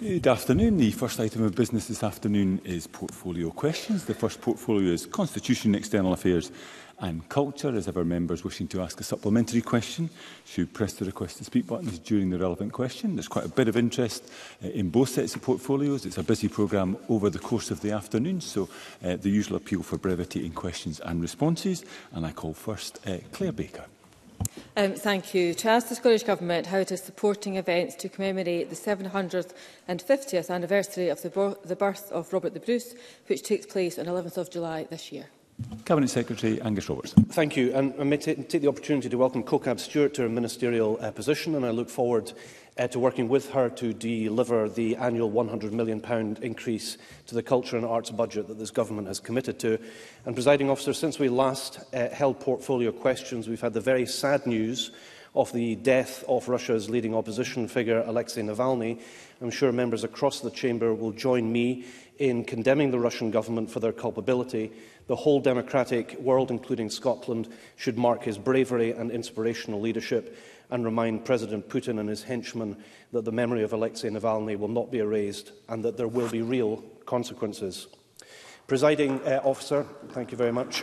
Good afternoon. The first item of business this afternoon is portfolio questions. The first portfolio is Constitution, External Affairs and Culture. As ever, members wishing to ask a supplementary question should press the request to speak buttons during the relevant question. There's quite a bit of interest in both sets of portfolios. It's a busy programme over the course of the afternoon, so the usual appeal for brevity in questions and responses. And I call first Claire Baker. Thank you. To ask the Scottish Government how it is supporting events to commemorate the 750th anniversary of the birth of Robert the Bruce, which takes place on 11th of July this year. Cabinet Secretary Angus Robertson. Thank you. And I may take the opportunity to welcome CoCab Stewart to her ministerial position, and I look forward to working with her to deliver the annual £100 million increase to the culture and arts budget that this government has committed to. And, Presiding Officer, since we last held portfolio questions, we've had the very sad news of the death of Russia's leading opposition figure, Alexei Navalny. I'm sure members across the chamber will join me in condemning the Russian government for their culpability. The whole democratic world, including Scotland, should mark his bravery and inspirational leadership and remind President Putin and his henchmen that the memory of Alexei Navalny will not be erased and that there will be real consequences. Presiding Officer, thank you very much.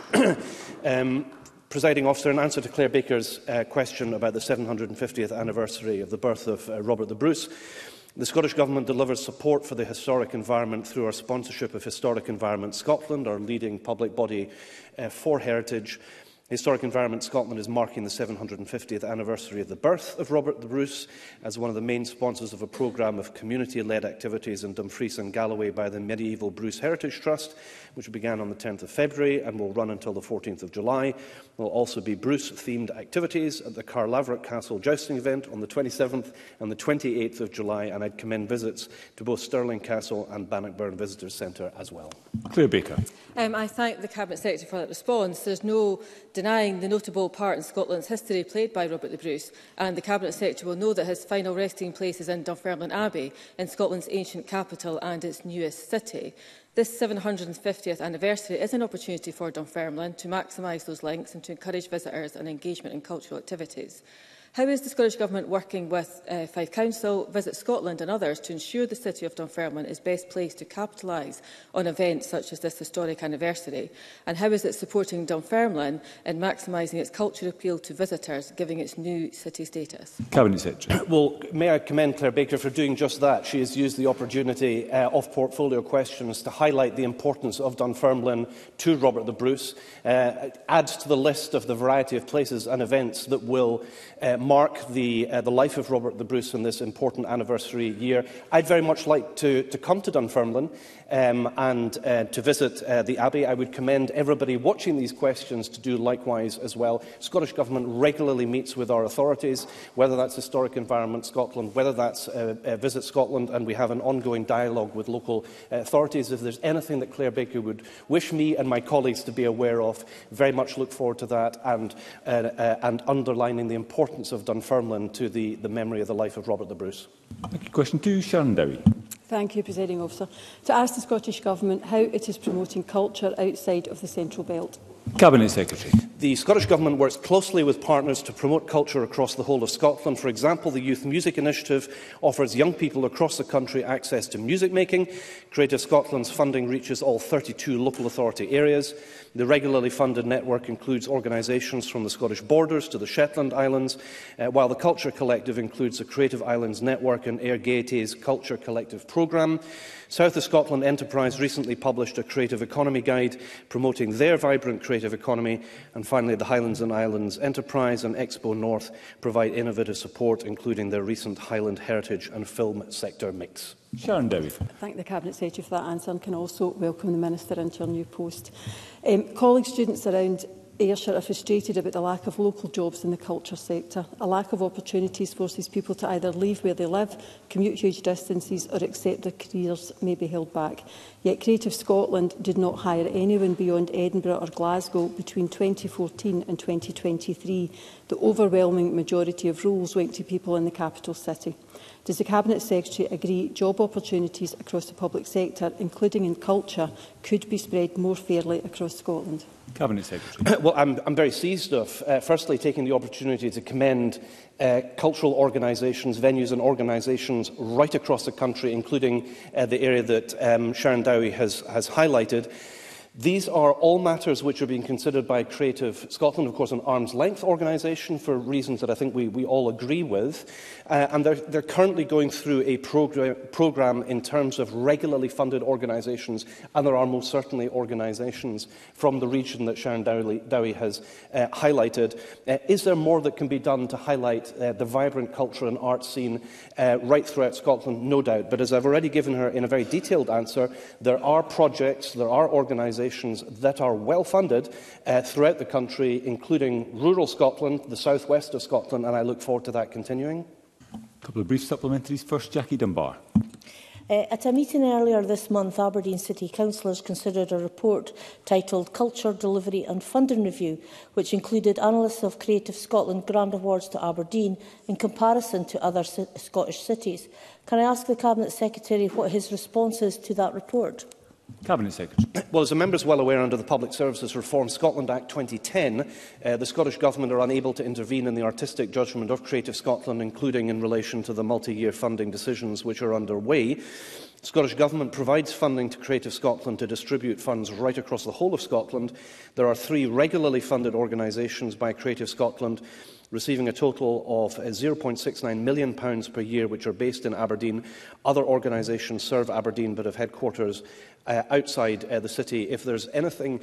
Presiding Officer, in answer to Claire Baker's question about the 750th anniversary of the birth of Robert the Bruce, the Scottish Government delivers support for the historic environment through our sponsorship of Historic Environment Scotland, our leading public body for heritage. Historic Environment Scotland is marking the 750th anniversary of the birth of Robert the Bruce as one of the main sponsors of a programme of community-led activities in Dumfries and Galloway by the Medieval Bruce Heritage Trust, which began on the 10th of February and will run until the 14th of July. There will also be Bruce-themed activities at the Carlaverock Castle jousting event on the 27th and the 28th of July, and I'd commend visits to both Stirling Castle and Bannockburn Visitors Centre as well. Claire Baker. I thank the Cabinet Secretary for that response. There's no denying the notable part in Scotland's history played by Robert the Bruce, and the Cabinet Secretary will know that his final resting place is in Dunfermline Abbey, in Scotland's ancient capital and its newest city. This 750th anniversary is an opportunity for Dunfermline to maximise those links and to encourage visitors and engagement in cultural activities. How is the Scottish Government working with Fife Council, Visit Scotland and others to ensure the city of Dunfermline is best placed to capitalise on events such as this historic anniversary? And how is it supporting Dunfermline in maximising its cultural appeal to visitors, giving its new city status? Cabinet Secretary. Well, may I commend Claire Baker for doing just that. She has used the opportunity of portfolio questions to highlight the importance of Dunfermline to Robert the Bruce, add to the list of the variety of places and events that will mark the life of Robert the Bruce in this important anniversary year. I'd very much like to come to Dunfermline and to visit the Abbey. I would commend everybody watching these questions to do likewise as well. Scottish Government regularly meets with our authorities, whether that's Historic Environment Scotland, whether that's Visit Scotland, and we have an ongoing dialogue with local authorities. If there's anything that Claire Baker would wish me and my colleagues to be aware of, very much look forward to that, and underlining the importance of Dunfermline to the memory of the life of Robert the Bruce. Thank you. Question 2, Sharon Dowie. Thank you, Presiding Officer. To ask the Scottish Government how it is promoting culture outside of the Central Belt. Cabinet Secretary. The Scottish Government works closely with partners to promote culture across the whole of Scotland. For example, the Youth Music Initiative offers young people across the country access to music making. Creative Scotland's funding reaches all 32 local authority areas. The regularly funded network includes organisations from the Scottish Borders to the Shetland Islands, while the Culture Collective includes the Creative Islands Network and Air Gaiety's Culture Collective programme. South of Scotland Enterprise recently published a creative economy guide promoting their vibrant creative economy. And finally, the Highlands and Islands Enterprise and Expo North provide innovative support, including their recent Highland Heritage and Film sector mix. Sharon Dowie. I thank the Cabinet Secretary for that answer and can also welcome the Minister into her new post. College students around Ayrshire are frustrated about the lack of local jobs in the culture sector. A lack of opportunities forces people to either leave where they live, commute huge distances or accept their careers may be held back. Yet Creative Scotland did not hire anyone beyond Edinburgh or Glasgow between 2014 and 2023. The overwhelming majority of roles went to people in the capital city. Does the Cabinet Secretary agree job opportunities across the public sector, including in culture, could be spread more fairly across Scotland? Cabinet Secretary. Well, Well, I'm very seized of, firstly, taking the opportunity to commend cultural organisations, venues and organisations right across the country, including the area that Sharon Dowie has highlighted. These are all matters which are being considered by Creative Scotland, of course, an arm's-length organisation for reasons that I think we all agree with. And they're currently going through a programme in terms of regularly funded organisations, and there are most certainly organisations from the region that Sharon Dowie has highlighted. Is there more that can be done to highlight the vibrant culture and art scene right throughout Scotland? No doubt. But as I've already given her in a very detailed answer, there are projects, there are organisations that are well funded throughout the country, including rural Scotland, the southwest of Scotland, and I look forward to that continuing. A couple of brief supplementaries. First, Jackie Dunbar. At a meeting earlier this month, Aberdeen City Councillors considered a report titled Culture, Delivery and Funding Review, which included analysis of Creative Scotland grant awards to Aberdeen in comparison to other Scottish cities. Can I ask the Cabinet Secretary what his response is to that report? Cabinet Secretary. Well, as the member is well aware, under the Public Services Reform Scotland Act 2010, the Scottish Government are unable to intervene in the artistic judgment of Creative Scotland, including in relation to the multi-year funding decisions which are underway. The Scottish Government provides funding to Creative Scotland to distribute funds right across the whole of Scotland. There are 3 regularly funded organisations by Creative Scotland, receiving a total of £0.69 million per year, which are based in Aberdeen. Other organisations serve Aberdeen but have headquarters outside the city. If there's anything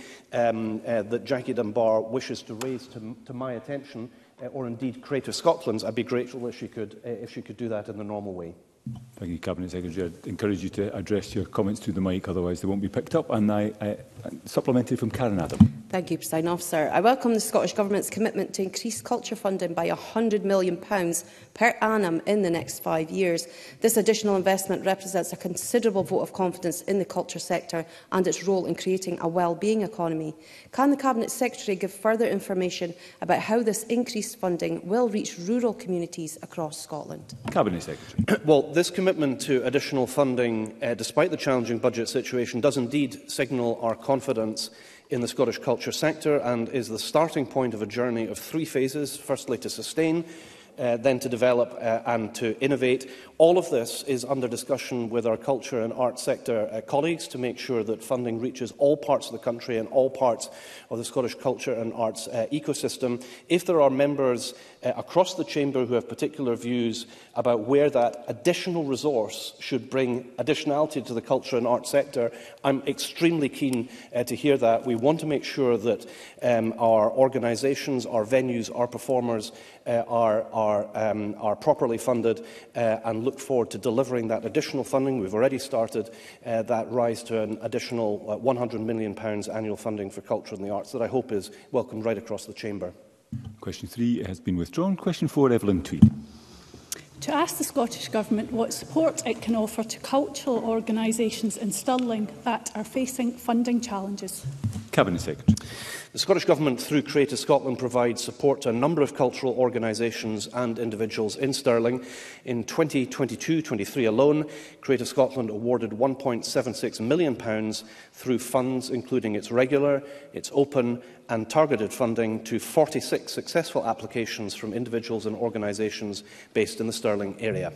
that Jackie Dunbar wishes to raise to my attention, or indeed Creative Scotland's, I'd be grateful if she could do that in the normal way. Thank you, Cabinet Secretary. I'd encourage you to address your comments to the mic, otherwise they won't be picked up. And supplementary from Karen Adam. Thank you, Presiding Officer. I welcome the Scottish Government's commitment to increase culture funding by £100 million per annum in the next 5 years. This additional investment represents a considerable vote of confidence in the culture sector and its role in creating a well-being economy. Can the Cabinet Secretary give further information about how this increased funding will reach rural communities across Scotland? Cabinet Secretary. Well, this commitment to additional funding, despite the challenging budget situation, does indeed signal our confidence in the Scottish culture sector and is the starting point of a journey of 3 phases. Firstly, to sustain, then to develop and to innovate. All of this is under discussion with our culture and art sector colleagues to make sure that funding reaches all parts of the country and all parts of the Scottish culture and arts ecosystem. If there are members across the chamber who have particular views about where that additional resource should bring additionality to the culture and art sector, I'm extremely keen to hear that. We want to make sure that our organisations, our venues, our performers are properly funded and look forward to delivering that additional funding. We've already started that rise to an additional £100 million annual funding for culture and the arts that I hope is welcomed right across the chamber. Question 3 has been withdrawn. Question 4, Evelyn Tweed. To ask the Scottish Government what support it can offer to cultural organisations in Stirling that are facing funding challenges. Cabinet Secretary. The Scottish Government, through Creative Scotland, provides support to a number of cultural organisations and individuals in Stirling. In 2022-23 alone, Creative Scotland awarded £1.76 million through funds including its regular, its open and targeted funding to 46 successful applications from individuals and organisations based in the Stirling area.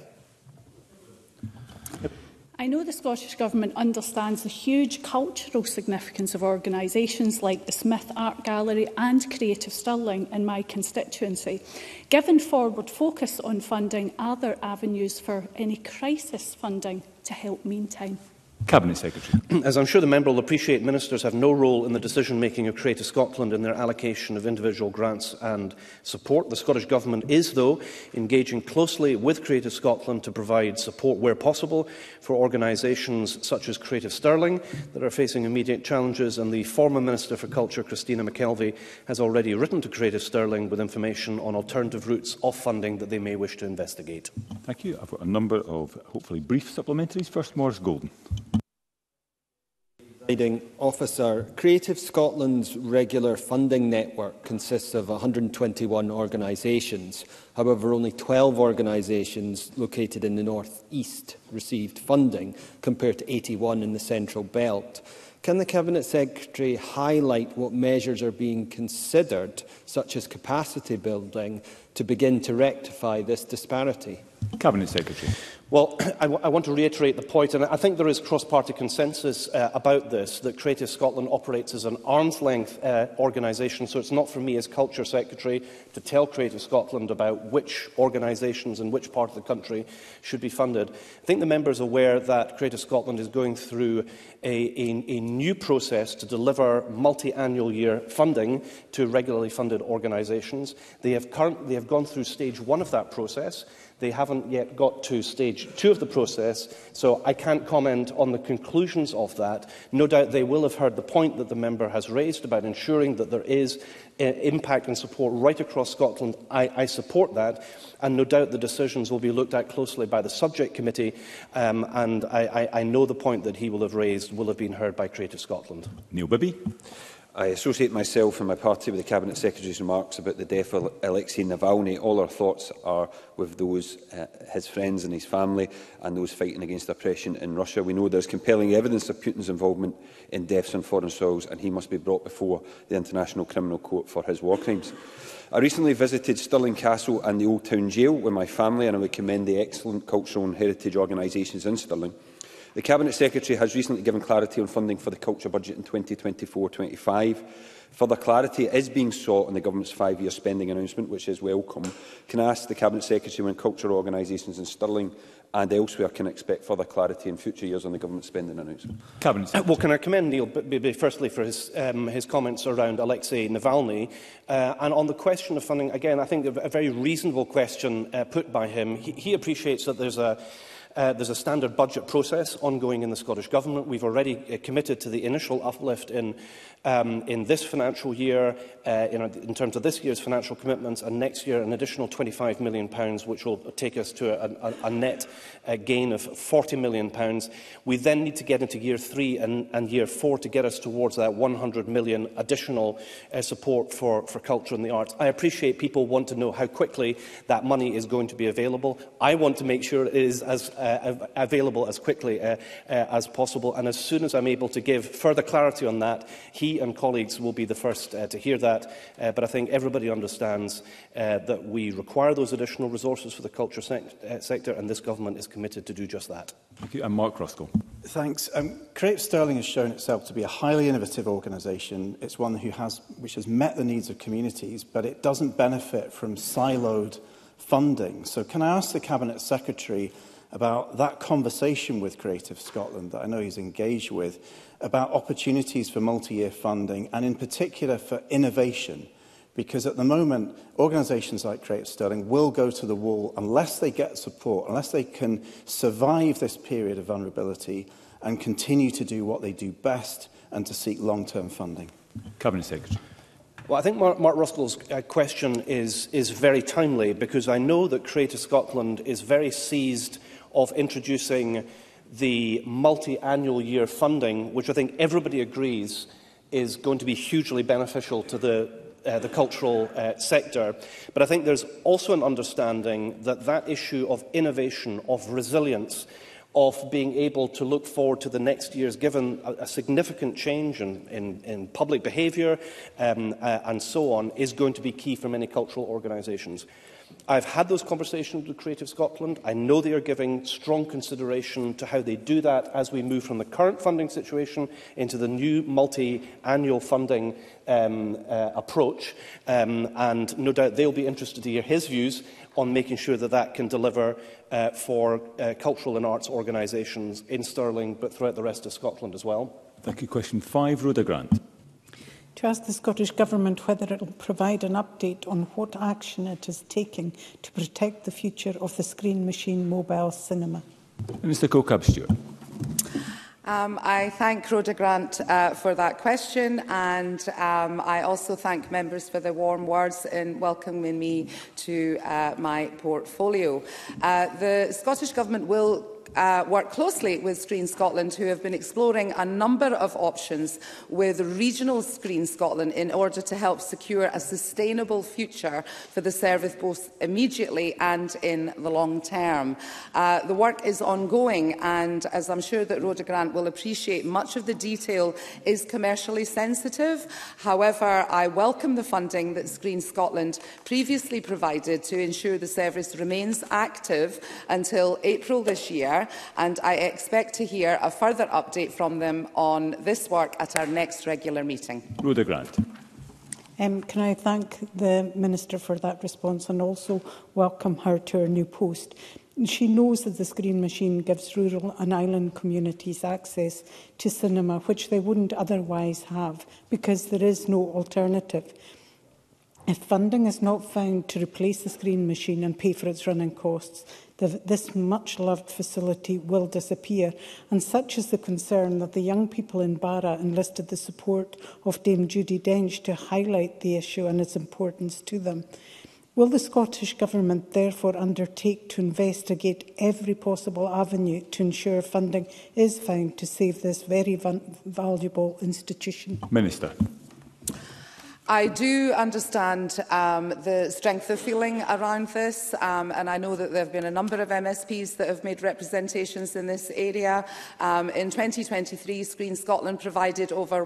I know the Scottish Government understands the huge cultural significance of organisations like the Smith Art Gallery and Creative Stirling in my constituency. Given forward focus on funding, are there avenues for any crisis funding to help meantime? Cabinet Secretary. As I'm sure the member will appreciate, ministers have no role in the decision-making of Creative Scotland in their allocation of individual grants and support. The Scottish Government is, though, engaging closely with Creative Scotland to provide support where possible for organisations such as Creative Stirling that are facing immediate challenges, and the former Minister for Culture, Christina McKelvey, has already written to Creative Stirling with information on alternative routes of funding that they may wish to investigate. Thank you. I've got a number of hopefully brief supplementaries. First, Maurice Golden. Presiding Officer, Creative Scotland's regular funding network consists of 121 organisations. However, only 12 organisations located in the North East received funding, compared to 81 in the Central Belt. Can the Cabinet Secretary highlight what measures are being considered, such as capacity building, to begin to rectify this disparity? Cabinet Secretary. Well, I want to reiterate the point, and I think there is cross-party consensus about this, that Creative Scotland operates as an arm's-length organisation, so it's not for me as Culture Secretary to tell Creative Scotland about which organisations in which part of the country should be funded. I think the member is aware that Creative Scotland is going through a new process to deliver multi-annual year funding to regularly funded organisations. They have gone through stage 1 of that process. They haven't yet got to stage 2 of the process, so I can't comment on the conclusions of that. No doubt they will have heard the point that the member has raised about ensuring that there is impact and support right across Scotland. I support that, and no doubt the decisions will be looked at closely by the subject committee, and I know the point that he will have raised will have been heard by Creative Scotland. Neil Bibby. I associate myself and my party with the Cabinet Secretary's remarks about the death of Alexei Navalny. All our thoughts are with those, his friends and his family, and those fighting against oppression in Russia. We know there is compelling evidence of Putin's involvement in deaths on foreign soils, and he must be brought before the International Criminal Court for his war crimes. I recently visited Stirling Castle and the Old Town Jail with my family, and I would commend the excellent cultural and heritage organisations in Stirling. The Cabinet Secretary has recently given clarity on funding for the culture budget in 2024-25. Further clarity is being sought on the Government's 5-year spending announcement, which is welcome. Can I ask the Cabinet Secretary when cultural organisations in Stirling and elsewhere can expect further clarity in future years on the Government spending announcement? Cabinet Secretary. Well, can I commend Neil firstly for his comments around Alexei Navalny, and on the question of funding, again, I think a very reasonable question put by him. He appreciates that there's a standard budget process ongoing in the Scottish Government. We've already committed to the initial uplift in this financial year, in terms of this year's financial commitments, and next year an additional £25 million, which will take us to a net gain of £40 million. We then need to get into year 3 and year 4 to get us towards that £100 million additional support for culture and the arts. I appreciate people want to know how quickly that money is going to be available. I want to make sure it is as available as quickly as possible, and as soon as I'm able to give further clarity on that, he and colleagues will be the first to hear that. But I think everybody understands that we require those additional resources for the culture sector, and this Government is committed to do just that. Thank you. And Mark Roscoe. Thanks. Creative Stirling has shown itself to be a highly innovative organisation. It's one which has met the needs of communities, but it doesn't benefit from siloed funding. So can I ask the Cabinet Secretary about that conversation with Creative Scotland that I know he's engaged with, about opportunities for multi-year funding and in particular for innovation? Because at the moment, organisations like Creative Stirling will go to the wall unless they get support, unless they can survive this period of vulnerability and continue to do what they do best and to seek long-term funding. Cabinet Secretary. Well, I think Mark Ruskell's question is very timely, because I know that Creative Scotland is very seized of introducing the multi-annual year funding, which I think everybody agrees is going to be hugely beneficial to the cultural sector. But I think there's also an understanding that that issue of innovation, of resilience, of being able to look forward to the next years, given a significant change in public behaviour and so on, is going to be key for many cultural organisations. I've had those conversations with Creative Scotland. I know they are giving strong consideration to how they do that as we move from the current funding situation into the new multi-annual funding approach. And no doubt they'll be interested to hear his views on making sure that that can deliver for cultural and arts organisations in Stirling, but throughout the rest of Scotland as well. Thank you. Question 5, Rhoda Grant. To ask the Scottish Government whether it will provide an update on what action it is taking to protect the future of the Screen Machine mobile cinema. Mr Colcab-Stewart. I thank Rhoda Grant for that question, and I also thank members for their warm words in welcoming me to my portfolio. The Scottish Government will work closely with Screen Scotland, who have been exploring a number of options with regional Screen Scotland in order to help secure a sustainable future for the service both immediately and in the long term. The work is ongoing, and as I'm sure that Rhoda Grant will appreciate, much of the detail is commercially sensitive. However, I welcome the funding that Screen Scotland previously provided to ensure the service remains active until April this year, and I expect to hear a further update from them on this work at our next regular meeting. Rhoda Grant. Can I thank the Minister for that response and also welcome her to her new post. She knows that the screen machine gives rural and island communities access to cinema, which they wouldn't otherwise have, because there is no alternative. If funding is not found to replace the screen machine and pay for its running costs, this much-loved facility will disappear, and such is the concern that the young people in Barra enlisted the support of Dame Judy Dench to highlight the issue and its importance to them. Will the Scottish Government therefore undertake to investigate every possible avenue to ensure funding is found to save this very valuable institution? Minister. I do understand the strength of feeling around this, and I know that there have been a number of MSPs that have made representations in this area. In 2023, Screen Scotland provided over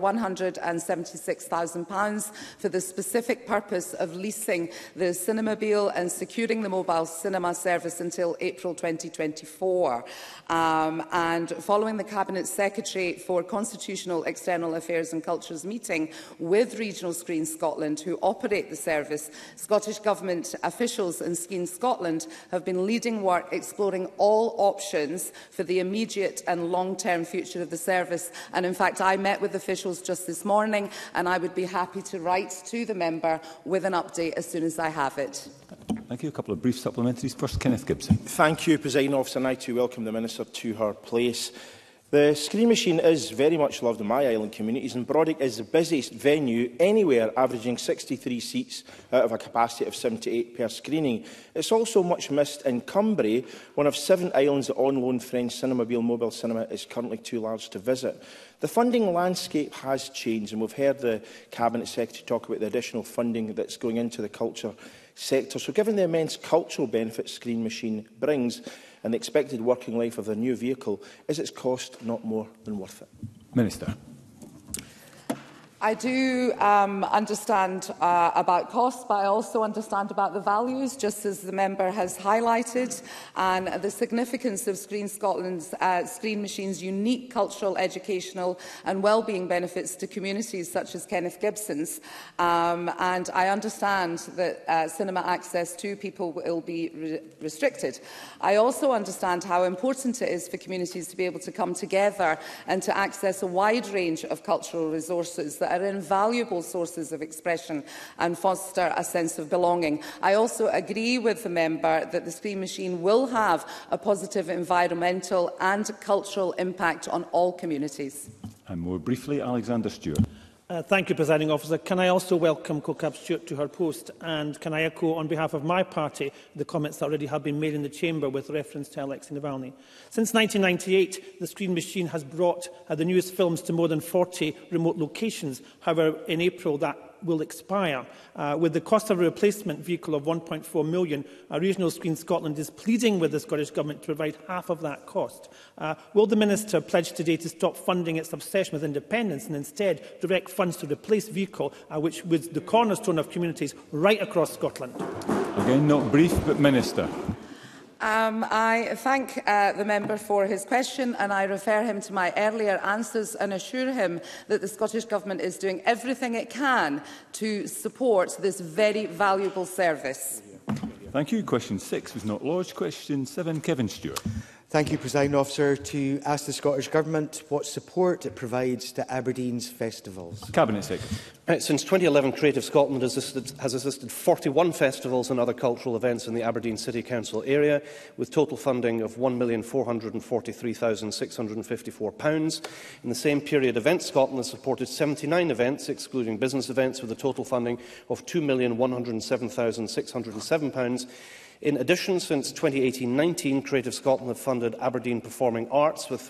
£176,000 for the specific purpose of leasing the Cinemobile and securing the mobile cinema service until April 2024. And following the Cabinet Secretary for Constitutional, External Affairs and Culture's meeting with Regional Screen Scotland, who operate the service, Scottish Government officials and Screen Scotland have been leading work exploring all options for the immediate and long-term future of the service. And in fact, I met with officials just this morning, and I would be happy to write to the member with an update as soon as I have it. Thank you. A couple of brief supplementaries. First, Kenneth Gibson. Thank you, Presiding Officer, and I too welcome the Minister to her place. The screen machine is very much loved in my island communities, and Brodick is the busiest venue anywhere, averaging 63 seats out of a capacity of 78 per screening. It's also much missed in Cumbria, one of 7 islands that on loan French Cinemobile mobile cinema is currently too large to visit. The funding landscape has changed, and we've heard the Cabinet Secretary talk about the additional funding that's going into the culture sector. So given the immense cultural benefits Screen Machine brings and the expected working life of the new vehicle, is its cost not more than worth it? Minister. I do understand about costs, but I also understand about the values, just as the member has highlighted, and the significance of Screen Scotland's Screen Machine's unique cultural, educational and wellbeing benefits to communities such as Kenneth Gibson's. And I understand that cinema access to people will be restricted. I also understand how important it is for communities to be able to come together and to access a wide range of cultural resources that are invaluable sources of expression and foster a sense of belonging. I also agree with the member that the Screen Machine will have a positive environmental and cultural impact on all communities. And more briefly, Alexander Stewart. Thank you, Presiding Officer. Can I also welcome CoCab Stewart to her post, and can I echo on behalf of my party the comments that already have been made in the Chamber with reference to Alexei Navalny. Since 1998, the Screen Machine has brought the newest films to more than 40 remote locations. However, in April that will expire. With the cost of a replacement vehicle of £1.4 million, Regional Screen Scotland is pleading with the Scottish Government to provide half of that cost. Will the Minister pledge today to stop funding its obsession with independence and instead direct funds to replace vehicle, which was the cornerstone of communities right across Scotland? Again, not brief, but Minister. I thank the member for his question, and I refer him to my earlier answers and assure him that the Scottish Government is doing everything it can to support this very valuable service. Thank you. Question 6 was not lodged. Question 7, Kevin Stewart. Thank you, Presiding Officer. To ask the Scottish Government what support it provides to Aberdeen's festivals. Cabinet Secretary. Since 2011, Creative Scotland has assisted 41 festivals and other cultural events in the Aberdeen City Council area, with total funding of £1,443,654. In the same period, Event Scotland has supported 79 events, excluding business events, with a total funding of £2,107,607. In addition, since 2018-19, Creative Scotland have funded Aberdeen Performing Arts with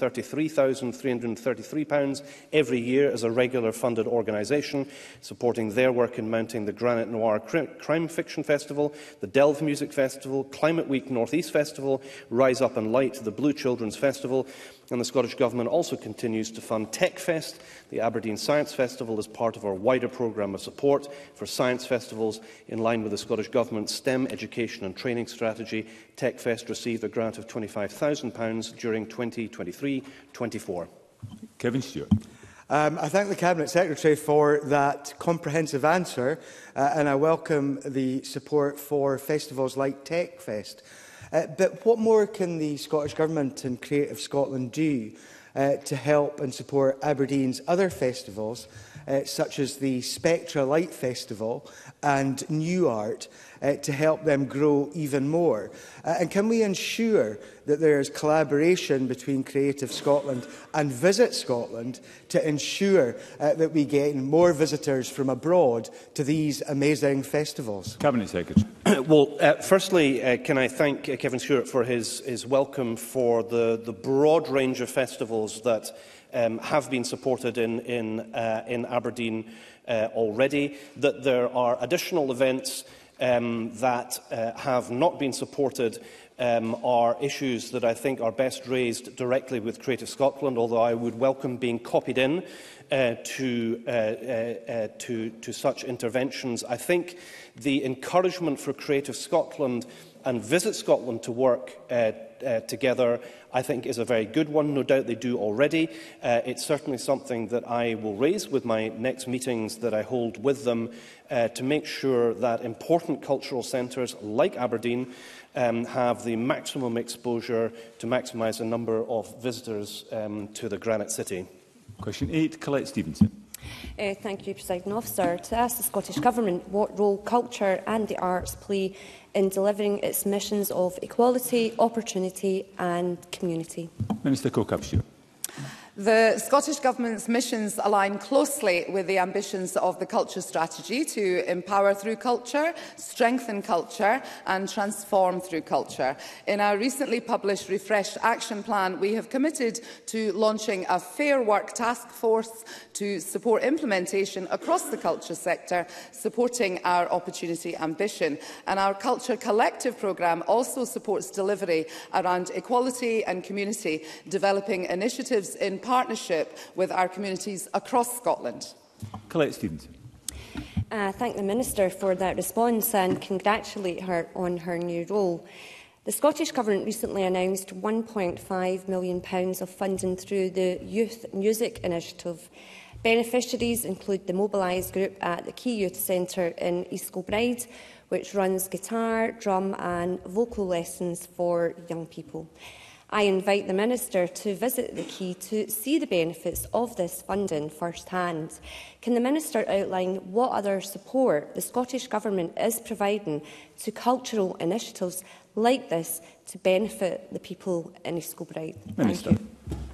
£333,333 every year as a regular funded organisation, supporting their work in mounting the Granite Noir Crime Fiction Festival, the Delve Music Festival, Climate Week North East Festival, Rise Up and Light, the Blue Children's Festival, and the Scottish Government also continues to fund TechFest, the Aberdeen Science Festival, as part of our wider programme of support for science festivals in line with the Scottish Government's STEM education and training strategy. TechFest received a grant of £25,000 during 2023-24. Kevin Stewart. I thank the Cabinet Secretary for that comprehensive answer, and I welcome the support for festivals like TechFest. But what more can the Scottish Government and Creative Scotland do to help and support Aberdeen's other festivals, such as the Spectra Light Festival and New Art, to help them grow even more? And can we ensure that there is collaboration between Creative Scotland and Visit Scotland to ensure that we get more visitors from abroad to these amazing festivals? Cabinet Secretary. Well, firstly, can I thank Kevin Stewart for his welcome for the broad range of festivals that have been supported in Aberdeen already, that there are additional events that have not been supported are issues that I think are best raised directly with Creative Scotland, although I would welcome being copied in to such interventions. I think the encouragement for Creative Scotland and Visit Scotland to work together, I think, is a very good one. No doubt they do already. It's certainly something that I will raise with my next meetings that I hold with them to make sure that important cultural centres like Aberdeen have the maximum exposure to maximise the number of visitors to the Granite City. Question 8, Colette Stevenson. Thank you, Presiding Officer. To ask the Scottish Government what role culture and the arts play in delivering its missions of equality, opportunity and community. Minister Cook-Upshur. The Scottish Government's missions align closely with the ambitions of the Culture Strategy to empower through culture, strengthen culture and transform through culture. In our recently published Refreshed Action Plan, we have committed to launching a Fair Work Task Force to support implementation across the culture sector, supporting our opportunity ambition. And our Culture Collective programme also supports delivery around equality and community, developing initiatives in partnership with our communities across Scotland. Colette Stevenson. Thank the Minister for that response and congratulate her on her new role. The Scottish Government recently announced £1.5 million of funding through the Youth Music Initiative. Beneficiaries include the Mobilise Group at the Key Youth Centre in East Kilbride, which runs guitar, drum and vocal lessons for young people. I invite the Minister to visit the Key to see the benefits of this funding firsthand. Can the Minister outline what other support the Scottish Government is providing to cultural initiatives like this to benefit the people in East Kilbride? Minister. Thank you.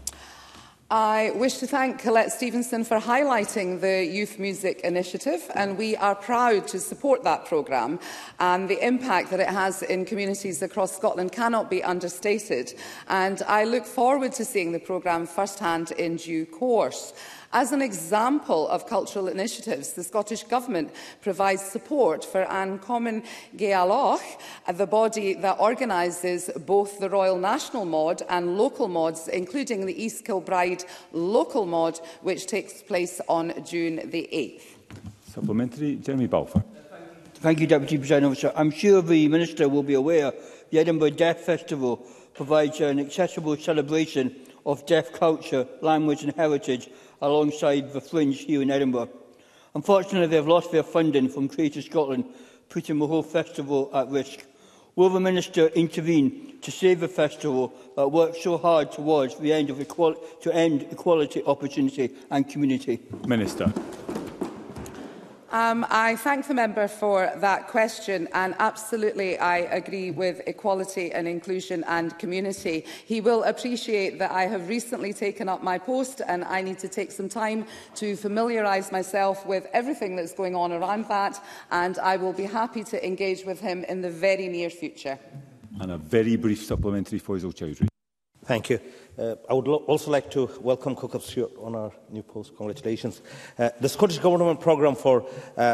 I wish to thank Colette Stevenson for highlighting the Youth Music Initiative, and we are proud to support that programme, and the impact that it has in communities across Scotland cannot be understated, and I look forward to seeing the programme firsthand in due course. As an example of cultural initiatives, the Scottish Government provides support for An Common Gaelach, the body that organises both the Royal National Mod and local mods, including the East Kilbride Local Mod, which takes place on June the 8th. Supplementary, Jeremy Balfour. Thank you, Deputy Presiding Officer. I'm sure the Minister will be aware the Edinburgh Deaf Festival provides an accessible celebration of deaf culture, language and heritage alongside the Fringe here in Edinburgh. Unfortunately, they have lost their funding from Creative Scotland, putting the whole festival at risk. Will the Minister intervene to save the festival that works so hard towards the end of equality, opportunity and community? Minister. I thank the member for that question, and absolutely I agree with equality and inclusion and community. He will appreciate that I have recently taken up my post and I need to take some time to familiarise myself with everything that's going on around that, and I will be happy to engage with him in the very near future. And a very brief supplementary, Faisal Chowdhury. Thank you. I would also like to welcome Cook Stewart on our new post. Congratulations. The Scottish Government programme for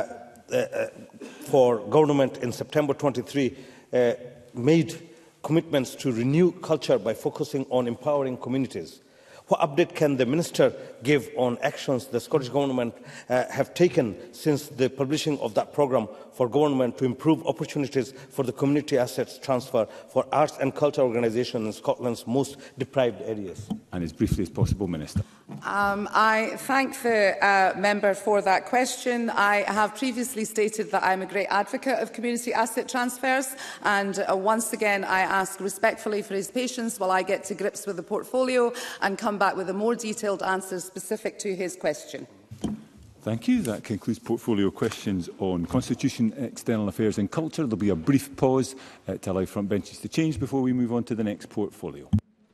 government in September 23 made commitments to renew culture by focusing on empowering communities. What update can the Minister give on actions the Scottish Government have taken since the publishing of that programme for government to improve opportunities for the community assets transfer for arts and culture organisations in Scotland's most deprived areas? And as briefly as possible, Minister. I thank the member for that question. I have previously stated that I am a great advocate of community asset transfers, and once again I ask respectfully for his patience while I get to grips with the portfolio and come back with a more detailed answer specific to his question. Thank you. That concludes portfolio questions on Constitution, External Affairs and Culture. There will be a brief pause to allow front benches to change before we move on to the next portfolio.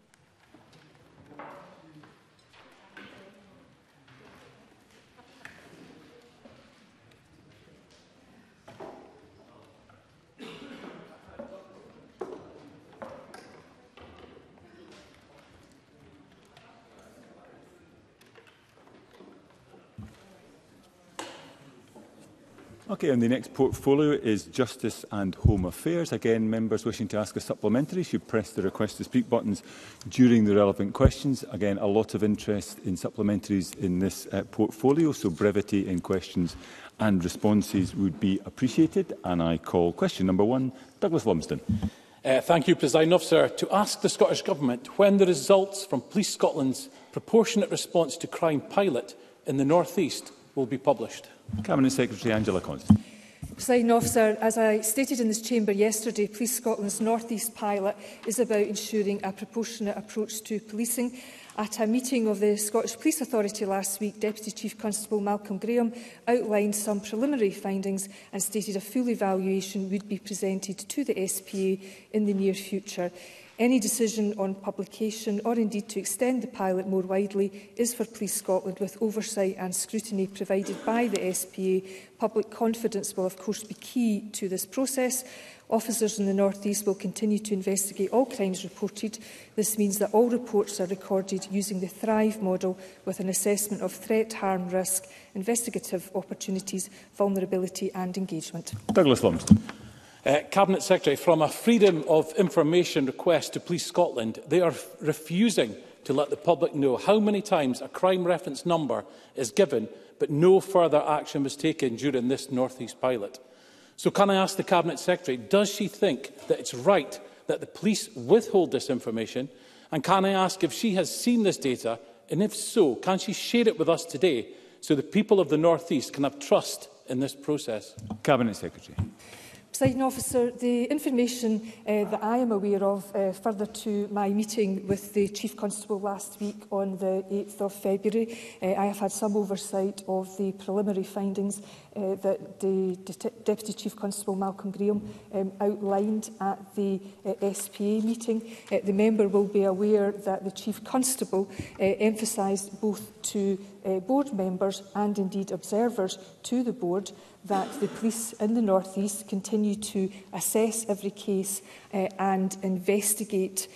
Okay, and the next portfolio is Justice and Home Affairs. Again, members wishing to ask a supplementary should press the request to speak buttons during the relevant questions. Again, a lot of interest in supplementaries in this portfolio, so brevity in questions and responses would be appreciated. And I call question number 1, Douglas Lumsden. Thank you, Presiding Officer. To ask the Scottish Government when the results from Police Scotland's proportionate response to crime pilot in the North East will be published. Cabinet Secretary Angela Constance. Presiding Officer, as I stated in this chamber yesterday, Police Scotland's North East pilot is about ensuring a proportionate approach to policing. At a meeting of the Scottish Police Authority last week, Deputy Chief Constable Malcolm Graham outlined some preliminary findings and stated a full evaluation would be presented to the SPA in the near future. Any decision on publication or indeed to extend the pilot more widely is for Police Scotland, with oversight and scrutiny provided by the SPA. Public confidence will of course be key to this process. Officers in the North East will continue to investigate all crimes reported. This means that all reports are recorded using the Thrive model, with an assessment of threat, harm, risk, investigative opportunities, vulnerability and engagement. Douglas Lumsden. Cabinet Secretary, from a Freedom of Information request to Police Scotland, they are refusing to let the public know how many times a crime reference number is given, but no further action was taken during this North East pilot. So can I ask the Cabinet Secretary, does she think that it's right that the police withhold this information? And can I ask if she has seen this data, and if so, can she share it with us today so the people of the North East can have trust in this process? Cabinet Secretary. Presiding Officer, the information that I am aware of, further to my meeting with the Chief Constable last week on the 8th of February, I have had some oversight of the preliminary findings that the Deputy Chief Constable Malcolm Graham outlined at the SPA meeting. The member will be aware that the Chief Constable emphasised both to board members and indeed observers to the board that the police in the North East continue to assess every case and investigate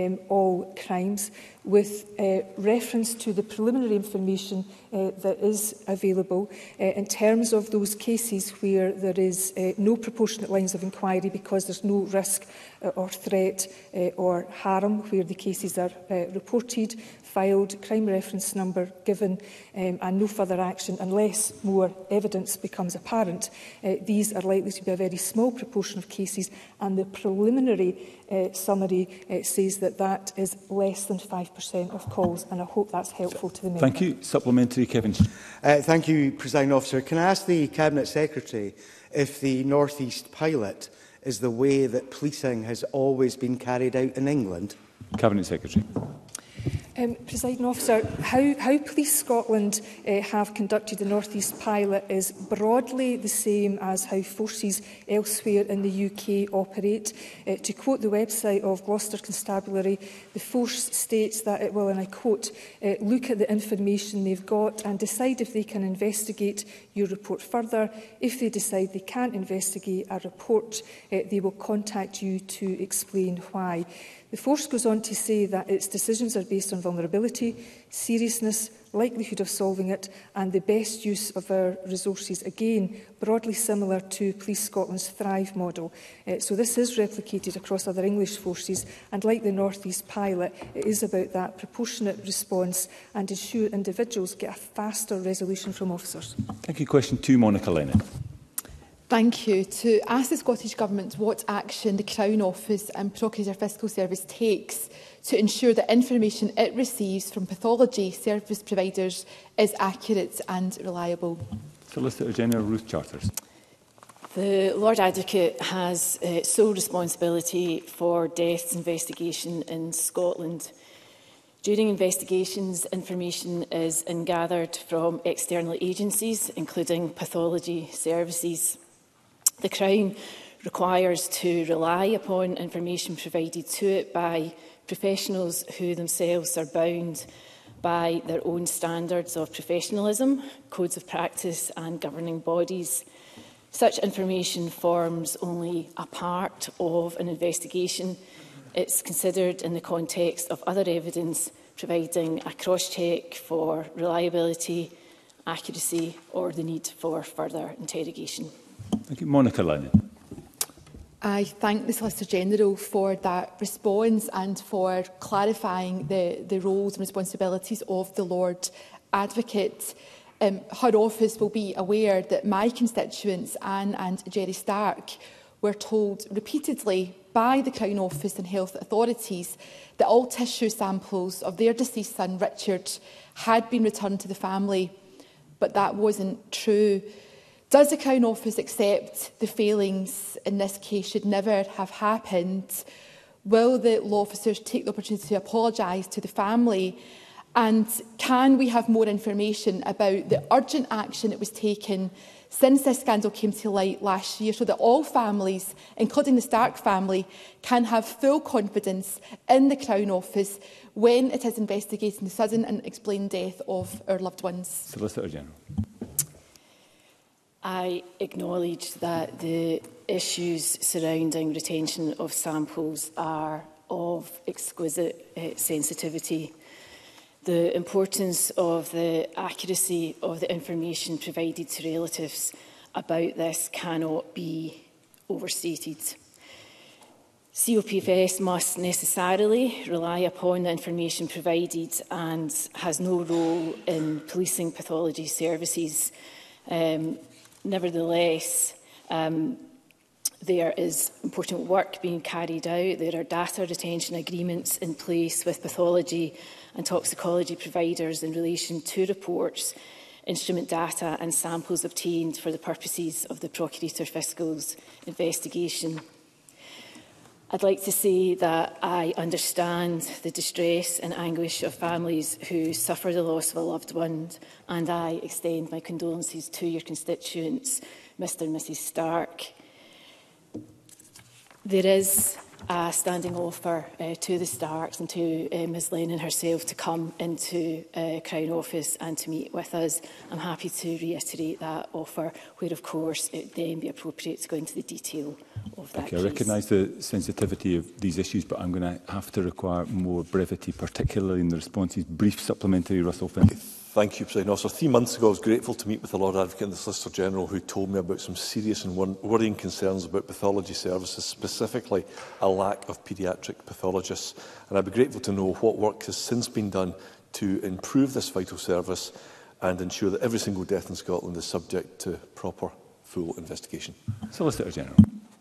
all crimes, with reference to the preliminary information that is available in terms of those cases where there is no proportionate lines of inquiry because there's no risk or threat or harm, where the cases are reported, filed, crime reference number given, and no further action unless more evidence becomes apparent. These are likely to be a very small proportion of cases, and the preliminary summary says that that is less than 5% of calls, and I hope that's helpful to the member. Thank you. Supplementary, Kevin. Thank you, Presiding Officer. Can I ask the Cabinet Secretary if the North East pilot is the way that policing has always been carried out in England? Cabinet Secretary. Presiding Officer, how Police Scotland have conducted the North East pilot is broadly the same as how forces elsewhere in the UK operate. To quote the website of Gloucester Constabulary, the force states that it will, and I quote, look at the information they've got and decide if they can investigate your report further. If they decide they can't investigate a report, they will contact you to explain why. The force goes on to say that its decisions are based on vulnerability, seriousness, likelihood of solving it and the best use of our resources, again, broadly similar to Police Scotland's Thrive model. So this is replicated across other English forces, and like the North East pilot, it is about that proportionate response and ensure individuals get a faster resolution from officers. Thank you. Question 2, Monica Lennon. Thank you. To ask the Scottish Government what action the Crown Office and Procurator Fiscal Service takes to ensure that information it receives from pathology service providers is accurate and reliable. Solicitor General Ruth Charters. The Lord Advocate has sole responsibility for deaths investigation in Scotland. During investigations, information is gathered from external agencies, including pathology services. The Crown requires to rely upon information provided to it by professionals who themselves are bound by their own standards of professionalism, codes of practice and governing bodies. Such information forms only a part of an investigation. It's considered in the context of other evidence, providing a cross-check for reliability, accuracy or the need for further interrogation. Thank you. Monica Lennon. I thank the Solicitor General for that response and for clarifying the roles and responsibilities of the Lord Advocate. Her office will be aware that my constituents, Anne and Jerry Stark, were told repeatedly by the Crown Office and health authorities that all tissue samples of their deceased son, Richard, had been returned to the family, but that wasn't true. Does the Crown Office accept the failings in this case should never have happened? Will the law officers take the opportunity to apologise to the family? And can we have more information about the urgent action that was taken since this scandal came to light last year, so that all families, including the Stark family, can have full confidence in the Crown Office when it is investigating the sudden and unexplained death of our loved ones? Solicitor General. I acknowledge that the issues surrounding retention of samples are of exquisite sensitivity. The importance of the accuracy of the information provided to relatives about this cannot be overstated. COPFS must necessarily rely upon the information provided and has no role in policing pathology services. Nevertheless, there is important work being carried out. There are data retention agreements in place with pathology and toxicology providers in relation to reports, instrument data and samples obtained for the purposes of the Procurator Fiscal's investigation. I'd like to say that I understand the distress and anguish of families who suffer the loss of a loved one, and I extend my condolences to your constituents, Mr and Mrs Stark. There is a standing offer to the Starks and to Ms Lennon herself to come into Crown Office and to meet with us. I'm happy to reiterate that offer, where of course it would then be appropriate to go into the detail of that case. I recognise the sensitivity of these issues, but I'm going to have to require more brevity, particularly in the responses. Brief supplementary, Russell Finn. Thank you, President Officer. 3 months ago, I was grateful to meet with the Lord Advocate and the Solicitor General, who told me about some serious and worrying concerns about pathology services, specifically a lack of paediatric pathologists. And I'd be grateful to know what work has since been done to improve this vital service and ensure that every single death in Scotland is subject to proper, full investigation. Solicitor General.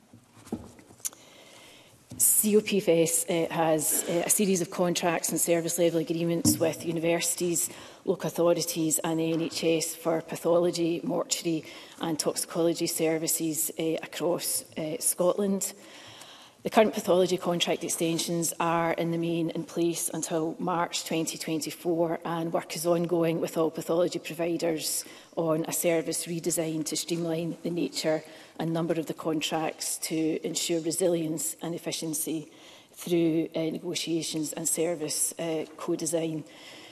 COPFS has a series of contracts and service level agreements with universities, local authorities and the NHS for pathology, mortuary and toxicology services across Scotland. The current pathology contract extensions are in the main in place until March 2024, and work is ongoing with all pathology providers on a service redesign to streamline the nature and number of the contracts to ensure resilience and efficiency through negotiations and service co-design.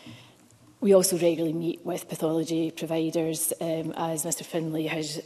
We also regularly meet with pathology providers, as Mr Finlay has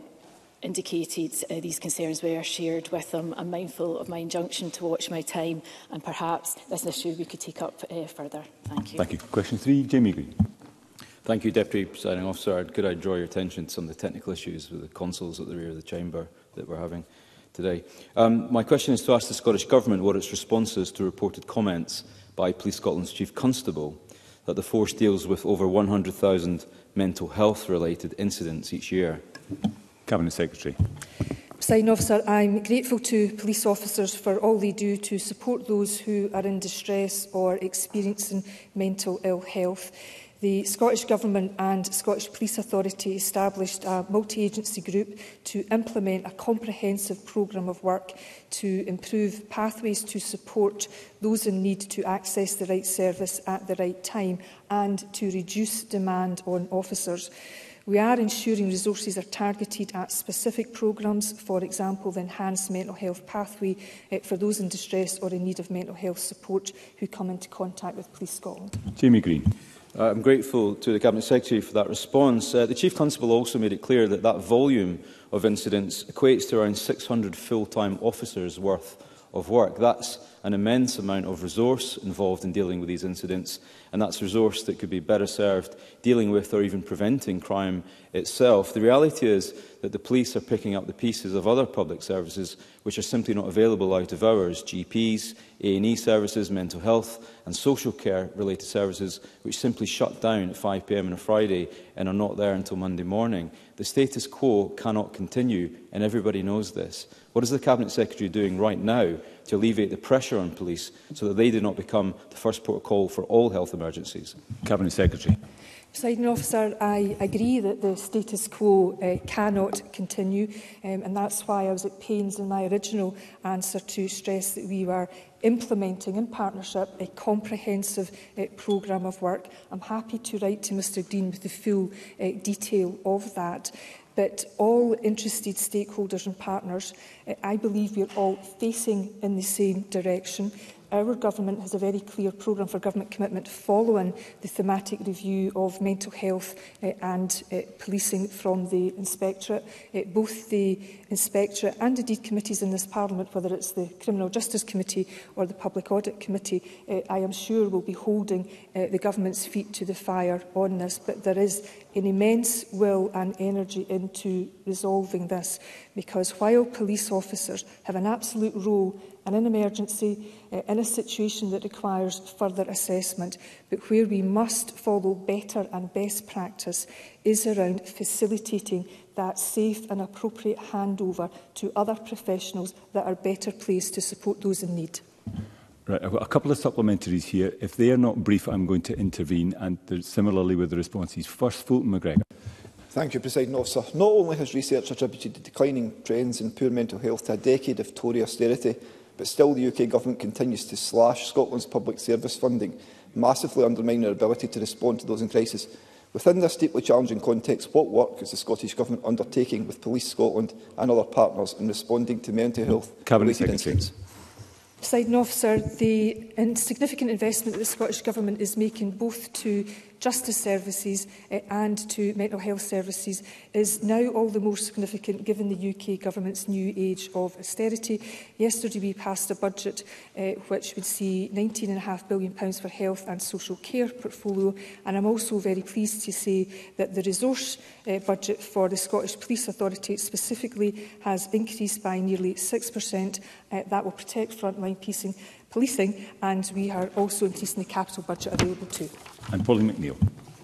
indicated. These concerns were shared with them. I'm mindful of my injunction to watch my time, and perhaps this is an issue we could take up further. Thank you. Thank you. Question 3, Jamie Green. Thank you, Deputy Presiding Officer. Could I draw your attention to some of the technical issues with the consoles at the rear of the chamber that we're having today? My question is to ask the Scottish Government what its response is to reported comments by Police Scotland's Chief Constable that the force deals with over 100,000 mental health-related incidents each year. Cabinet Secretary. Presiding Officer, I'm grateful to police officers for all they do to support those who are in distress or experiencing mental ill health. The Scottish Government and Scottish Police Authority established a multi-agency group to implement a comprehensive programme of work to improve pathways to support those in need to access the right service at the right time and to reduce demand on officers. We are ensuring resources are targeted at specific programmes, for example, the enhanced mental health pathway for those in distress or in need of mental health support who come into contact with Police Scotland. Jamie Green. I'm grateful to the Cabinet Secretary for that response. The Chief Constable also made it clear that that volume of incidents equates to around 600 full-time officers' worth of work. That's an immense amount of resource involved in dealing with these incidents, and that's resource that could be better served dealing with or even preventing crime itself. The reality is that the police are picking up the pieces of other public services which are simply not available out of hours: GPs, A&E services, mental health and social care related services which simply shut down at 5 p.m. on a Friday and are not there until Monday morning. The status quo cannot continue, and everybody knows this. What is the Cabinet Secretary doing right now to alleviate the pressure on police so that they do not become the first port of call for all health emergencies? Cabinet Secretary. Presiding Officer, I agree that the status quo cannot continue, and that's why I was at pains in my original answer to stress that we were implementing in partnership a comprehensive programme of work. I'm happy to write to Mr Green with the full detail of that. But all interested stakeholders and partners, I believe we are all facing in the same direction. Our government has a very clear programme for government commitment following the thematic review of mental health and policing from the Inspectorate. Both the Inspectorate and indeed committees in this Parliament, whether it's the Criminal Justice Committee or the Public Audit Committee, I am sure will be holding the government's feet to the fire on this. But there is an immense will and energy into resolving this, because while police officers have an absolute role in an emergency, in a situation that requires further assessment, but where we must follow better and best practice is around facilitating that safe and appropriate handover to other professionals that are better placed to support those in need. Right, I've got a couple of supplementaries here. If they are not brief, I'm going to intervene, and similarly with the responses. First, Fulton McGregor. Thank you, Presiding Officer. Not only has research attributed the declining trends in poor mental health to a decade of Tory austerity, but still the UK Government continues to slash Scotland's public service funding, massively undermining our ability to respond to those in crisis. Within this deeply challenging context, what work is the Scottish Government undertaking with Police Scotland and other partners in responding to mental health-related incidents? Presiding Officer, the significant investment that the Scottish Government is making both to justice services and to mental health services is now all the more significant given the UK Government's new age of austerity. Yesterday we passed a budget which would see £19.5 billion for health and social care portfolio, and I'm also very pleased to say that the resource budget for the Scottish Police Authority specifically has increased by nearly 6%. That will protect frontline policing, and we are also increasing the capital budget available too. And Pauline McNeill.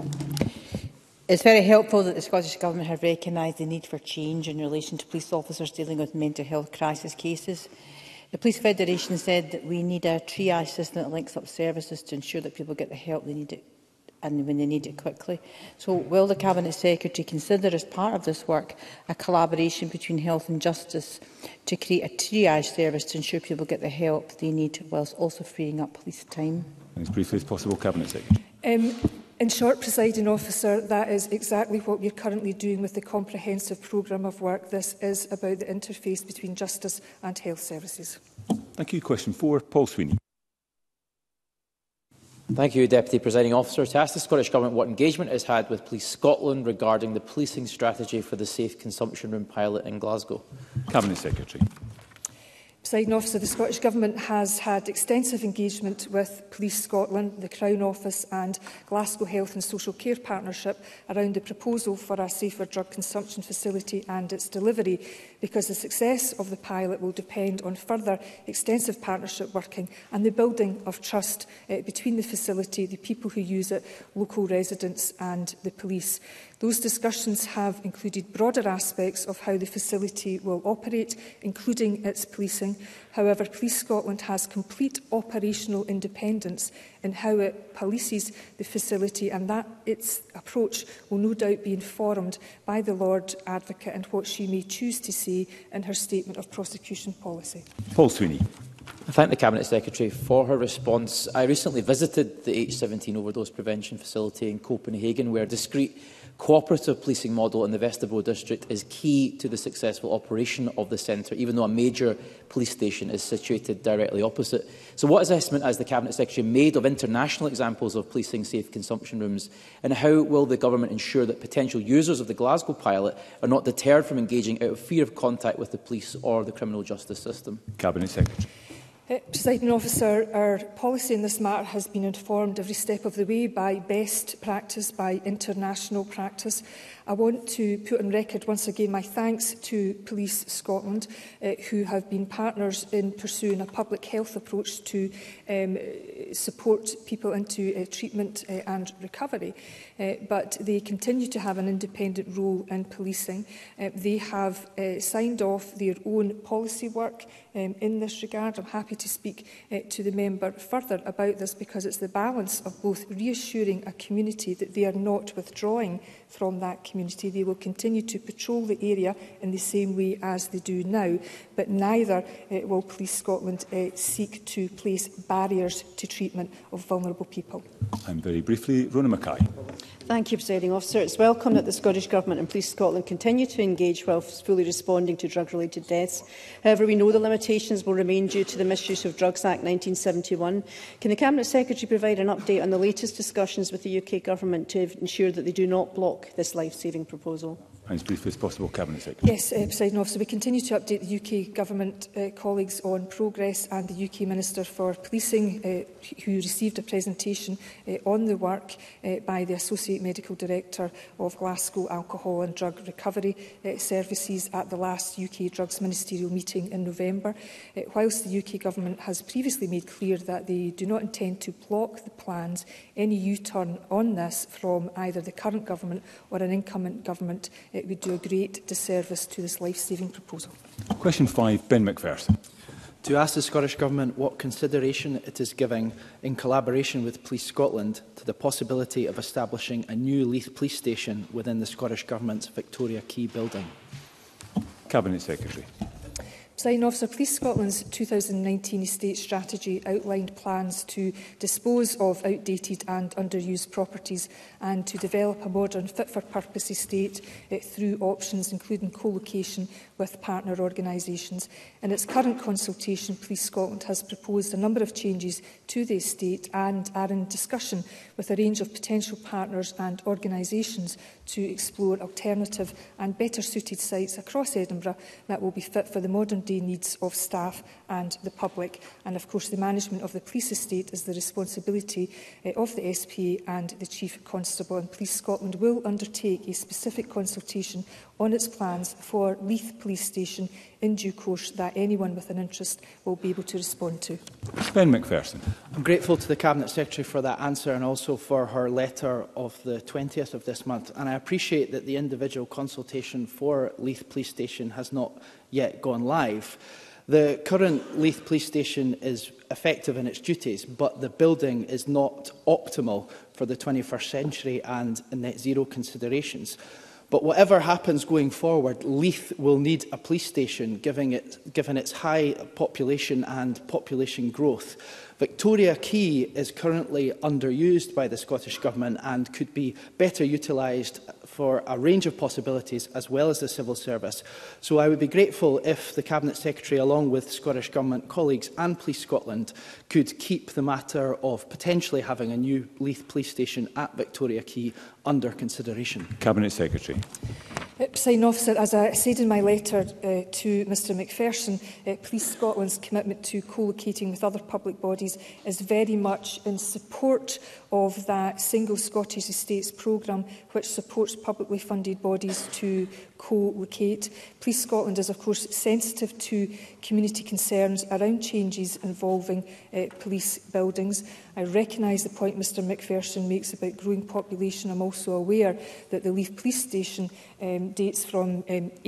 It's very helpful that the Scottish Government have recognised the need for change in relation to police officers dealing with mental health crisis cases. The Police Federation said that we need a triage system that links up services to ensure that people get the help they need and when they need it quickly. So will the Cabinet Secretary consider, as part of this work, a collaboration between health and justice to create a triage service to ensure people get the help they need whilst also freeing up police time? As briefly as possible, Cabinet Secretary. In short, Presiding Officer, that is exactly what we are currently doing with the comprehensive programme of work. This is about the interface between justice and health services. Thank you. Question 4, Paul Sweeney. Thank you, Deputy Presiding Officer. To ask the Scottish Government what engagement it has had with Police Scotland regarding the policing strategy for the Safe Consumption Room pilot in Glasgow. Cabinet Secretary. Presiding Officer, the Scottish Government has had extensive engagement with Police Scotland, the Crown Office and Glasgow Health and Social Care Partnership around the proposal for a safer drug consumption facility and its delivery, because the success of the pilot will depend on further extensive partnership working and the building of trust between the facility, the people who use it, local residents and the police. Those discussions have included broader aspects of how the facility will operate, including its policing. However, Police Scotland has complete operational independence in how it polices the facility, and that its approach will no doubt be informed by the Lord Advocate and what she may choose to say in her statement of prosecution policy. Paul Sweeney. I thank the Cabinet Secretary for her response. I recently visited the H17 overdose prevention facility in Copenhagen, where a discreet cooperative policing model in the Vesterbro district is key to the successful operation of the centre, even though a major police station is situated directly opposite. So what assessment has the Cabinet Secretary made of international examples of policing safe consumption rooms, and how will the Government ensure that potential users of the Glasgow pilot are not deterred from engaging out of fear of contact with the police or the criminal justice system? Cabinet Secretary. Presiding Officer, our policy in this matter has been informed every step of the way by best practice, by international practice. I want to put on record once again my thanks to Police Scotland, who have been partners in pursuing a public health approach to support people into treatment and recovery. But they continue to have an independent role in policing. They have signed off their own policy work in this regard. I'm happy to speak to the member further about this, because it's the balance of both reassuring a community that they are not withdrawing from that community. They will continue to patrol the area in the same way as they do now, but neither will Police Scotland seek to place barriers to treatment of vulnerable people. And very briefly, Rona Mackay. Thank you, Presiding Officer. It's welcome that the Scottish Government and Police Scotland continue to engage whilst fully responding to drug-related deaths. However, we know the limitations will remain due to the Misuse of Drugs Act 1971. Can the Cabinet Secretary provide an update on the latest discussions with the UK Government to ensure that they do not block this life-saving proposal? As briefly as possible, Cabinet Secretary. Yes, Presiding Officer, we continue to update the UK Government colleagues on progress, and the UK Minister for Policing, who received a presentation on the work by the Associate Medical Director of Glasgow Alcohol and Drug Recovery Services at the last UK Drugs Ministerial meeting in November. Whilst the UK Government has previously made clear that they do not intend to block the plans, any U-turn on this from either the current government or an incumbent government would do a great disservice to this life-saving proposal. Question 5, Ben McPherson. To ask the Scottish Government what consideration it is giving, in collaboration with Police Scotland, to the possibility of establishing a new Leith Police Station within the Scottish Government's Victoria Quay building. Cabinet Secretary. Presiding Officer, Police Scotland's 2019 estate strategy outlined plans to dispose of outdated and underused properties and to develop a modern fit-for-purpose estate through options including co-location with partner organisations. In its current consultation, Police Scotland has proposed a number of changes to the estate and are in discussion with a range of potential partners and organisations to explore alternative and better suited sites across Edinburgh that will be fit for the modern day needs of staff and the public. And of course, the management of the police estate is the responsibility of the SPA and the Chief Constable, and Police Scotland will undertake a specific consultation on its plans for Leith Police Station in due course that anyone with an interest will be able to respond to. Ben McPherson. I'm grateful to the Cabinet Secretary for that answer and also for her letter of the 20th of this month. And I appreciate that the individual consultation for Leith Police Station has not yet gone live. The current Leith Police Station is effective in its duties, but the building is not optimal for the 21st century and net zero considerations. But whatever happens going forward, Leith will need a police station given its high population and population growth. Victoria Quay is currently underused by the Scottish Government and could be better utilised for a range of possibilities as well as the civil service. So I would be grateful if the Cabinet Secretary, along with Scottish Government colleagues and Police Scotland, could keep the matter of potentially having a new Leith Police Station at Victoria Quay under consideration. Cabinet Secretary. Presiding Officer, as I said in my letter to Mr Macpherson, Police Scotland's commitment to co-locating with other public bodies is very much in support of that Single Scottish Estates programme, which supports publicly funded bodies to co-locate. Police Scotland is, of course, sensitive to community concerns around changes involving police buildings. I recognise the point Mr Macpherson makes about growing population. I'm also aware that the Leith Police Station dates from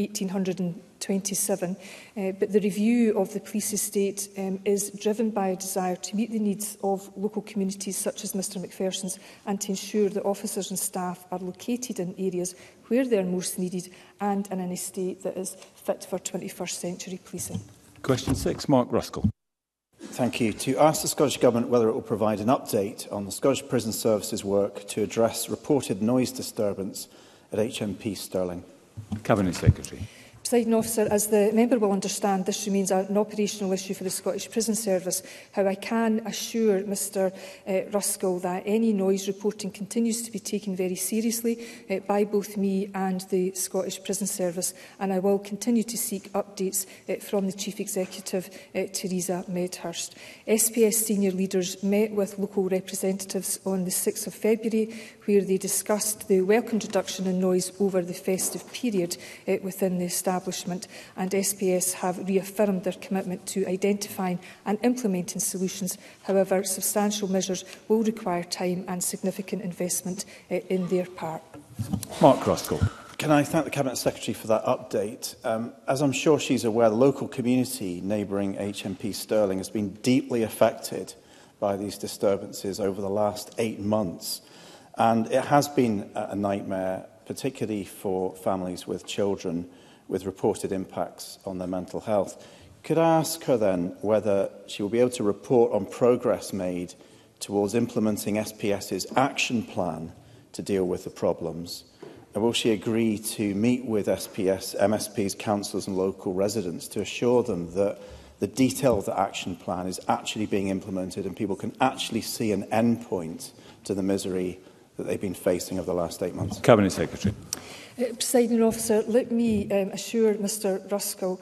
1827, but the review of the police estate is driven by a desire to meet the needs of local communities such as Mr Macpherson's and to ensure that officers and staff are located in areas where they are most needed and in an estate that is fit for 21st century policing. Question 6, Mark Ruskell. Thank you. To ask the Scottish Government whether it will provide an update on the Scottish Prison Service's work to address reported noise disturbance at HMP Stirling. Cabinet Secretary. Presiding Officer, as the member will understand, this remains an operational issue for the Scottish Prison Service. How I can assure Mr Ruskell that any noise reporting continues to be taken very seriously by both me and the Scottish Prison Service, and I will continue to seek updates from the Chief Executive, Theresa Medhurst. SPS senior leaders met with local representatives on the 6th of February, where they discussed the welcomed reduction in noise over the festive period within the establishment, and SPS have reaffirmed their commitment to identifying and implementing solutions. However, substantial measures will require time and significant investment in their part. Mark Ruskell. Can I thank the Cabinet Secretary for that update? As I'm sure she's aware, the local community neighbouring HMP Stirling has been deeply affected by these disturbances over the last 8 months. And it has been a nightmare, particularly for families with children, with reported impacts on their mental health. Could I ask her then whether she will be able to report on progress made towards implementing SPS's action plan to deal with the problems? And will she agree to meet with SPS, MSPs, councillors and local residents to assure them that the detail of the action plan is actually being implemented and people can actually see an end point to the misery that they've been facing over the last 8 months? Cabinet Secretary. Presiding Officer, let me assure Mr Ruskell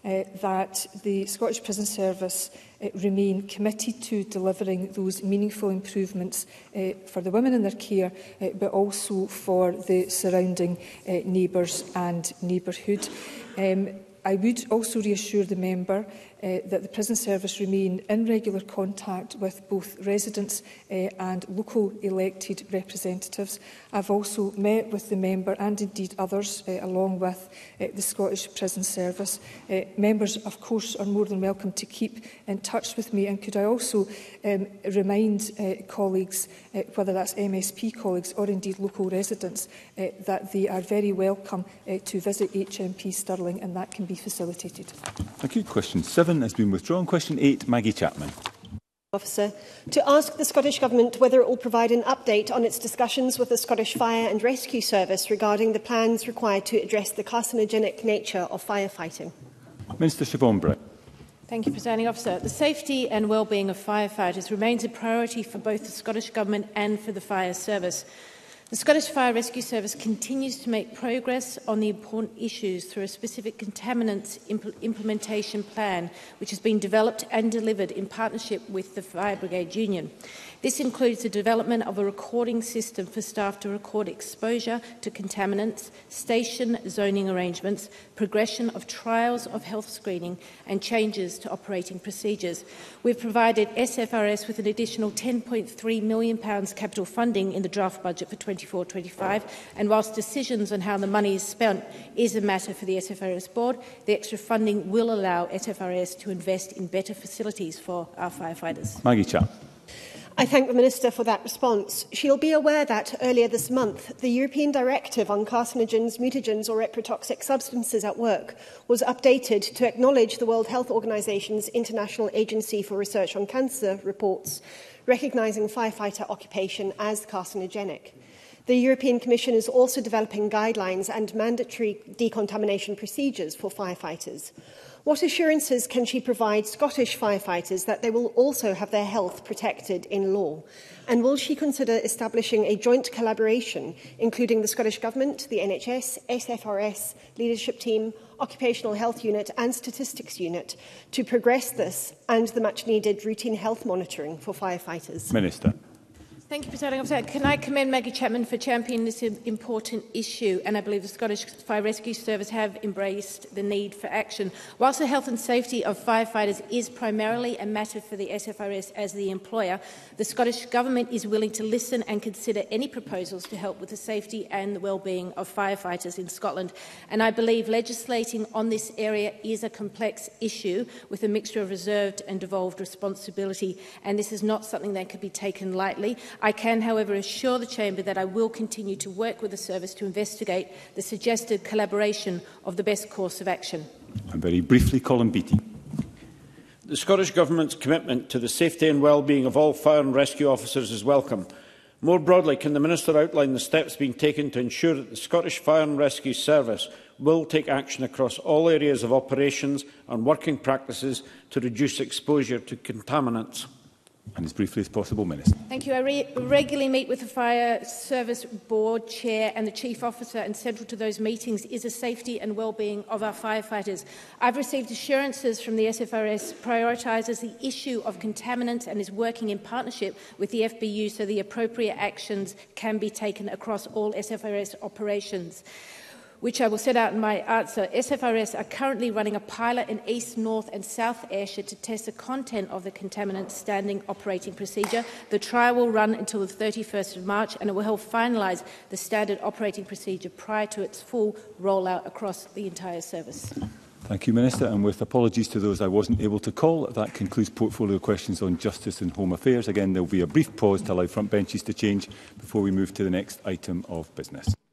that the Scottish Prison Service remain committed to delivering those meaningful improvements for the women in their care, but also for the surrounding neighbours and neighbourhood. I would also reassure the member that the Prison Service remain in regular contact with both residents and local elected representatives. I've also met with the member and indeed others along with the Scottish Prison Service. Members, of course, are more than welcome to keep in touch with me, and could I also remind colleagues, whether that's MSP colleagues or indeed local residents, that they are very welcome to visit HMP Stirling, and that can be facilitated. Thank you. Question 7 has been withdrawn. Question 8, Maggie Chapman. Officer, to ask the Scottish Government whether it will provide an update on its discussions with the Scottish Fire and Rescue Service regarding the plans required to address the carcinogenic nature of firefighting. Minister Siobhan Brown. Thank you, Presiding Officer. The safety and well-being of firefighters remains a priority for both the Scottish Government and for the Fire Service. The Scottish Fire Rescue Service continues to make progress on the important issues through a specific contaminants implementation plan, which has been developed and delivered in partnership with the Fire Brigade Union. This includes the development of a recording system for staff to record exposure to contaminants, station zoning arrangements, progression of trials of health screening and changes to operating procedures. We've provided SFRS with an additional £10.3 million capital funding in the draft budget for 24-25, and whilst decisions on how the money is spent is a matter for the SFRS board, the extra funding will allow SFRS to invest in better facilities for our firefighters. Maggie Chan. I thank the Minister for that response. She'll be aware that earlier this month, the European Directive on Carcinogens, Mutagens or Reprotoxic Substances at Work was updated to acknowledge the World Health Organization's International Agency for Research on Cancer reports, recognising firefighter occupation as carcinogenic. The European Commission is also developing guidelines and mandatory decontamination procedures for firefighters. What assurances can she provide Scottish firefighters that they will also have their health protected in law? And will she consider establishing a joint collaboration, including the Scottish Government, the NHS, SFRS, Leadership Team, Occupational Health Unit and Statistics Unit, to progress this and the much-needed routine health monitoring for firefighters? Minister. Thank you, Presiding Officer. Can I commend Maggie Chapman for championing this important issue? And I believe the Scottish Fire Rescue Service have embraced the need for action. Whilst the health and safety of firefighters is primarily a matter for the SFRS as the employer, the Scottish Government is willing to listen and consider any proposals to help with the safety and the well-being of firefighters in Scotland. And I believe legislating on this area is a complex issue with a mixture of reserved and devolved responsibility, and this is not something that can be taken lightly. I can, however, assure the Chamber that I will continue to work with the Service to investigate the suggested collaboration of the best course of action. And very briefly, Colin Beattie. The Scottish Government's commitment to the safety and well-being of all fire and rescue officers is welcome. More broadly, can the Minister outline the steps being taken to ensure that the Scottish Fire and Rescue Service will take action across all areas of operations and working practices to reduce exposure to contaminants? And as briefly as possible, Minister. Thank you. I regularly meet with the Fire Service Board Chair and the Chief Officer, and central to those meetings is the safety and well-being of our firefighters. I've received assurances from the SFRS prioritises the issue of contaminants and is working in partnership with the FBU so the appropriate actions can be taken across all SFRS operations, which I will set out in my answer. SFRS are currently running a pilot in East, North and South Ayrshire to test the content of the contaminant standing operating procedure. The trial will run until the 31st of March and it will help finalise the standard operating procedure prior to its full rollout across the entire service. Thank you, Minister. And with apologies to those I wasn't able to call, that concludes portfolio questions on Justice and Home Affairs. Again, there will be a brief pause to allow front benches to change before we move to the next item of business.